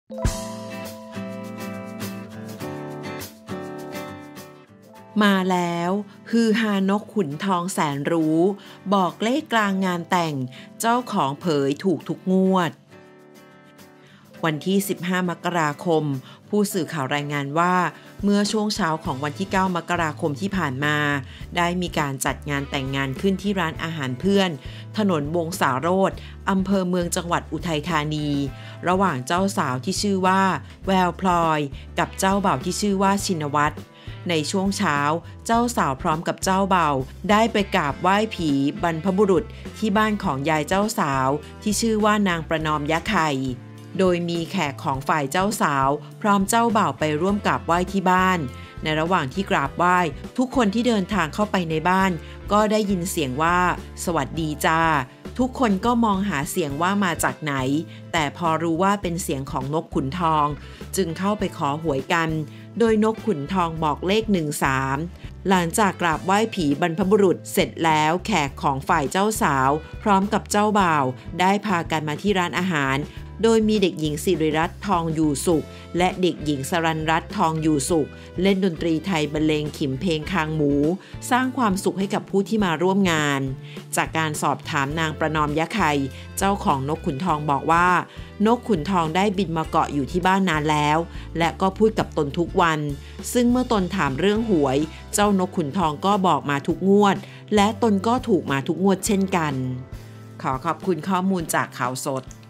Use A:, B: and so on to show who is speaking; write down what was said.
A: มาแล้วฮือฮานกขุนทองแสนรู้บอกเลขกลางงานแต่งเจ้าของเผยถูกทุกงวดวันที่15มกราคมผู้สื่อข่าวรายงานว่าเมื่อช่วงเช้าของวันที่9มกราคมที่ผ่านมาได้มีการจัดงานแต่งงานขึ้นที่ร้านอาหารเพื่อนถนนวงศาโรจน์อำเภอเมืองจังหวัดอุทัยธานีระหว่างเจ้าสาวที่ชื่อว่าแววพลอยกับเจ้าบ่าวที่ชื่อว่าชินวัตรในช่วงเช้าเจ้าสาวพร้อมกับเจ้าบ่าวได้ไปกราบไหว้ผีบรรพบุรุษที่บ้านของยายเจ้าสาวที่ชื่อว่านางประนอมยะไข่โดยมีแขกของฝ่ายเจ้าสาวพร้อมเจ้าบ่าวไปร่วมกราบไหว้ที่บ้านในระหว่างที่กราบไหว้ทุกคนที่เดินทางเข้าไปในบ้านก็ได้ยินเสียงว่าสวัสดีจ้าทุกคนก็มองหาเสียงว่ามาจากไหนแต่พอรู้ว่าเป็นเสียงของนกขุนทองจึงเข้าไปขอหวยกันโดยนกขุนทองบอกเลข13หลังจากกราบไหว้ผีบรรพบุรุษเสร็จแล้วแขกของฝ่ายเจ้าสาวพร้อมกับเจ้าบ่าวได้พากันมาที่ร้านอาหารโดยมีเด็กหญิงสิริรัตน์ทองอยู่สุขและเด็กหญิงสรัญรัตน์ทองอยู่สุขเล่นดนตรีไทยบรรเลงขิมเพลงคางหมูสร้างความสุขให้กับผู้ที่มาร่วมงานจากการสอบถามนางประนอมยะไข่เจ้าของนกขุนทองบอกว่านกขุนทองได้บินมาเกาะอยู่ที่บ้านนานแล้วและก็พูดกับตนทุกวันซึ่งเมื่อตนถามเรื่องหวยเจ้านกขุนทองก็บอกมาทุกงวดและตนก็ถูกมาทุกงวดเช่นกันขอขอบคุณข้อมูลจากข่าวสด